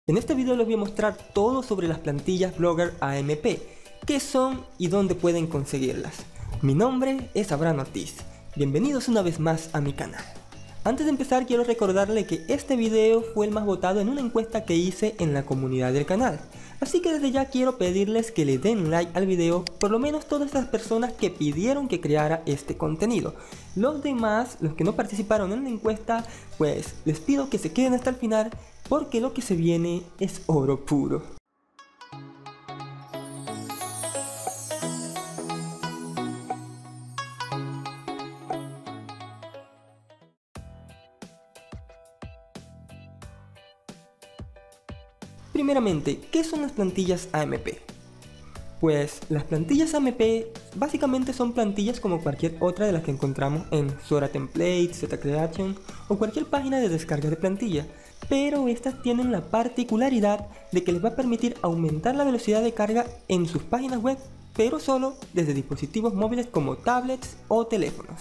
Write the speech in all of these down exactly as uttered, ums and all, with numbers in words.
En este video les voy a mostrar todo sobre las plantillas Blogger A M P, qué son y dónde pueden conseguirlas. Mi nombre es Abraham Ortiz, bienvenidos una vez más a mi canal. Antes de empezar quiero recordarle que este video fue el más votado en una encuesta que hice en la comunidad del canal. Así que desde ya quiero pedirles que le den like al video, por lo menos todas las personas que pidieron que creara este contenido. Los demás, los que no participaron en la encuesta, pues les pido que se queden hasta el final, porque lo que se viene es oro puro. Primeramente, ¿qué son las plantillas A M P? Pues las plantillas A M P básicamente son plantillas como cualquier otra de las que encontramos en Sora Templates, ZCreation o cualquier página de descarga de plantilla, pero estas tienen la particularidad de que les va a permitir aumentar la velocidad de carga en sus páginas web, pero solo desde dispositivos móviles como tablets o teléfonos.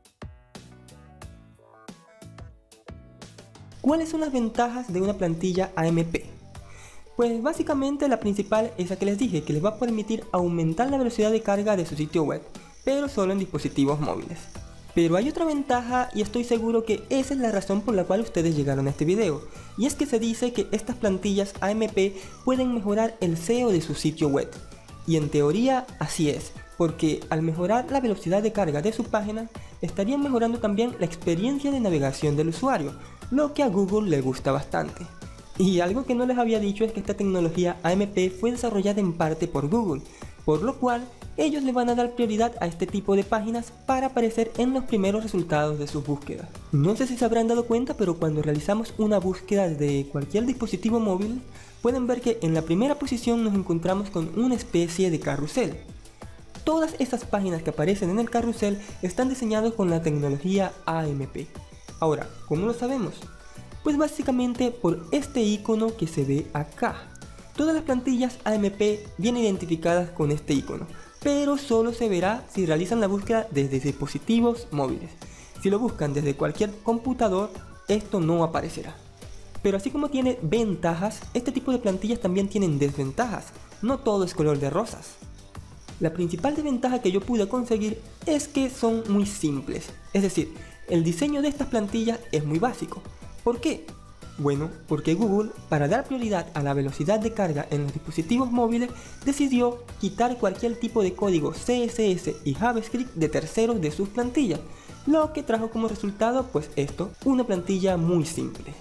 ¿Cuáles son las ventajas de una plantilla A M P? Pues básicamente la principal es la que les dije, que les va a permitir aumentar la velocidad de carga de su sitio web, pero solo en dispositivos móviles. Pero hay otra ventaja y estoy seguro que esa es la razón por la cual ustedes llegaron a este video, y es que se dice que estas plantillas A M P pueden mejorar el S E O de su sitio web. Y en teoría así es, porque al mejorar la velocidad de carga de su página, estarían mejorando también la experiencia de navegación del usuario, lo que a Google le gusta bastante. Y algo que no les había dicho es que esta tecnología A M P fue desarrollada en parte por Google, por lo cual ellos le van a dar prioridad a este tipo de páginas para aparecer en los primeros resultados de sus búsquedas. No sé si se habrán dado cuenta, pero cuando realizamos una búsqueda de cualquier dispositivo móvil, pueden ver que en la primera posición nos encontramos con una especie de carrusel. Todas estas páginas que aparecen en el carrusel están diseñadas con la tecnología A M P. Ahora, ¿cómo lo sabemos? Pues básicamente por este icono que se ve acá. Todas las plantillas A M P vienen identificadas con este icono, pero solo se verá si realizan la búsqueda desde dispositivos móviles. Si lo buscan desde cualquier computador, esto no aparecerá. Pero así como tiene ventajas, este tipo de plantillas también tienen desventajas. No todo es color de rosas. La principal desventaja que yo pude conseguir es que son muy simples. Es decir, el diseño de estas plantillas es muy básico. ¿Por qué? Bueno, porque Google, para dar prioridad a la velocidad de carga en los dispositivos móviles, decidió quitar cualquier tipo de código C S S y JavaScript de terceros de sus plantillas, lo que trajo como resultado, pues esto, una plantilla muy simple.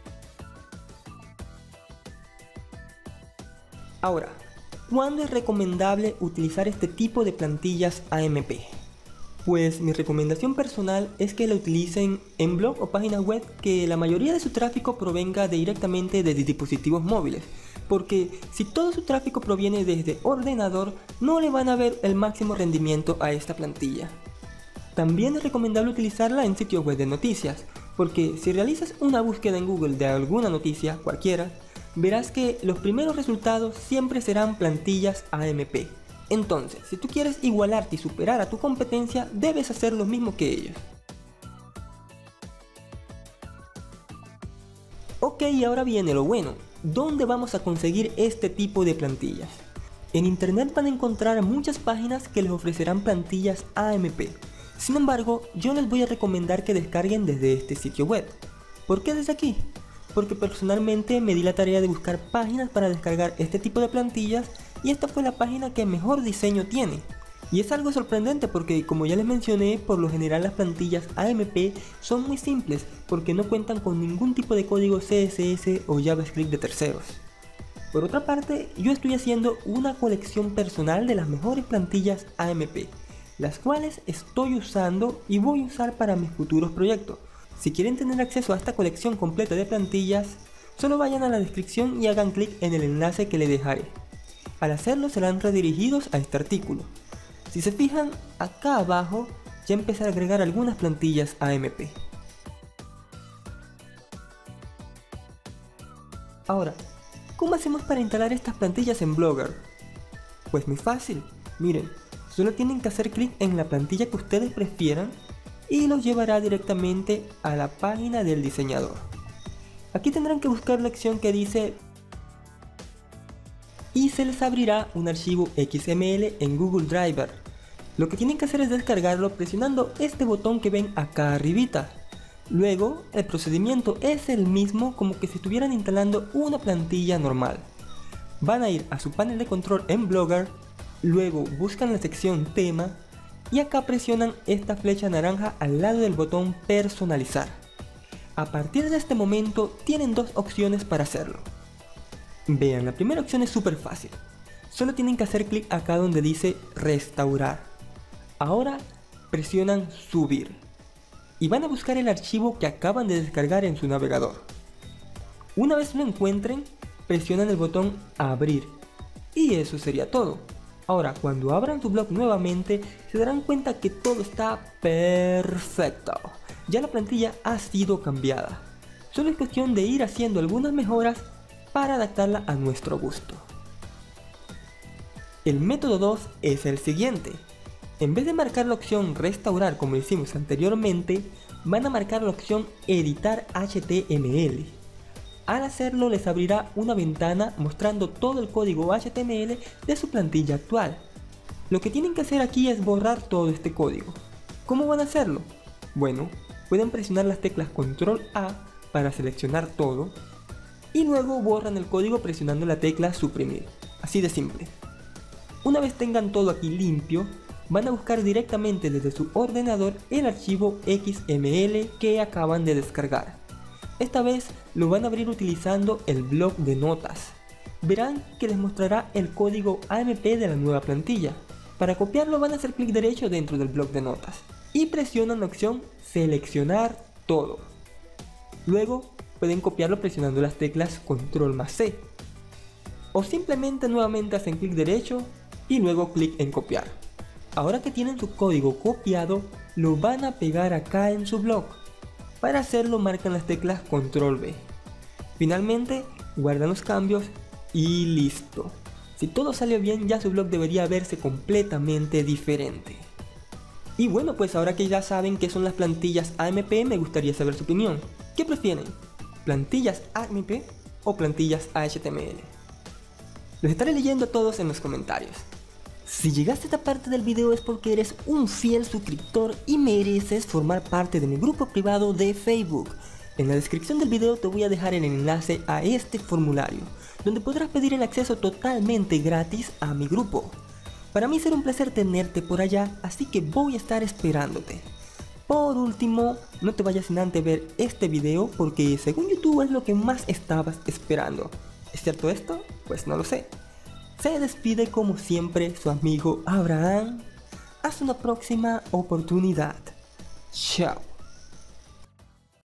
Ahora, ¿cuándo es recomendable utilizar este tipo de plantillas A M P? Pues mi recomendación personal es que la utilicen en blog o páginas web que la mayoría de su tráfico provenga directamente desde dispositivos móviles, porque si todo su tráfico proviene desde ordenador, no le van a ver el máximo rendimiento a esta plantilla. También es recomendable utilizarla en sitios web de noticias, porque si realizas una búsqueda en Google de alguna noticia, cualquiera, verás que los primeros resultados siempre serán plantillas A M P. Entonces, si tú quieres igualarte y superar a tu competencia, debes hacer lo mismo que ellos. Ok, ahora viene lo bueno. ¿Dónde vamos a conseguir este tipo de plantillas? En internet van a encontrar muchas páginas que les ofrecerán plantillas A M P. Sin embargo, yo les voy a recomendar que descarguen desde este sitio web. ¿Por qué desde aquí? Porque personalmente me di la tarea de buscar páginas para descargar este tipo de plantillas y esta fue la página que mejor diseño tiene. Y es algo sorprendente porque, como ya les mencioné, por lo general las plantillas A M P son muy simples porque no cuentan con ningún tipo de código C S S o JavaScript de terceros. Por otra parte, yo estoy haciendo una colección personal de las mejores plantillas A M P, las cuales estoy usando y voy a usar para mis futuros proyectos. Si quieren tener acceso a esta colección completa de plantillas, solo vayan a la descripción y hagan clic en el enlace que les dejaré. Al hacerlo serán redirigidos a este artículo. Si se fijan, acá abajo ya empecé a agregar algunas plantillas A M P. Ahora, ¿cómo hacemos para instalar estas plantillas en Blogger? Pues muy fácil, miren, solo tienen que hacer clic en la plantilla que ustedes prefieran y los llevará directamente a la página del diseñador. Aquí tendrán que buscar la opción que dice y se les abrirá un archivo X M L en Google Drive. Lo que tienen que hacer es descargarlo presionando este botón que ven acá arribita. Luego, el procedimiento es el mismo como que si estuvieran instalando una plantilla normal. Van a ir a su panel de control en Blogger, luego buscan la sección tema y acá presionan esta flecha naranja al lado del botón personalizar. A partir de este momento tienen dos opciones para hacerlo. Vean, la primera opción es súper fácil. Solo tienen que hacer clic acá donde dice restaurar. Ahora presionan subir y van a buscar el archivo que acaban de descargar en su navegador. Una vez lo encuentren, presionan el botón abrir y eso sería todo. Ahora, cuando abran su blog nuevamente, se darán cuenta que todo está perfecto. Ya la plantilla ha sido cambiada. Solo es cuestión de ir haciendo algunas mejoras para adaptarla a nuestro gusto. El método dos es el siguiente. En vez de marcar la opción restaurar como hicimos anteriormente, van a marcar la opción editar H T M L. Al hacerlo les abrirá una ventana mostrando todo el código H T M L de su plantilla actual. Lo que tienen que hacer aquí es borrar todo este código. ¿Cómo van a hacerlo? Bueno, pueden presionar las teclas control A para seleccionar todo y luego borran el código presionando la tecla suprimir. Así de simple. Una vez tengan todo aquí limpio, van a buscar directamente desde su ordenador el archivo X M L que acaban de descargar. Esta vez lo van a abrir utilizando el bloc de notas. Verán que les mostrará el código A M P de la nueva plantilla. Para copiarlo van a hacer clic derecho dentro del bloc de notas y presionan la opción seleccionar todo. Luego pueden copiarlo presionando las teclas control más C. O simplemente nuevamente hacen clic derecho y luego clic en copiar. Ahora que tienen su código copiado, lo van a pegar acá en su blog. Para hacerlo marcan las teclas control V. Finalmente guardan los cambios y listo. Si todo salió bien, ya su blog debería verse completamente diferente. Y bueno, pues ahora que ya saben qué son las plantillas A M P, me gustaría saber su opinión. ¿Qué prefieren? ¿Plantillas A M P o plantillas H T M L? Los estaré leyendo a todos en los comentarios. Si llegaste a esta parte del video es porque eres un fiel suscriptor y mereces formar parte de mi grupo privado de Facebook. En la descripción del video te voy a dejar el enlace a este formulario, donde podrás pedir el acceso totalmente gratis a mi grupo. Para mí será un placer tenerte por allá, así que voy a estar esperándote. Por último, no te vayas sin antes ver este video porque según YouTube es lo que más estabas esperando. ¿Es cierto esto? Pues no lo sé. Se despide como siempre su amigo Abraham. Hasta una próxima oportunidad. Chao.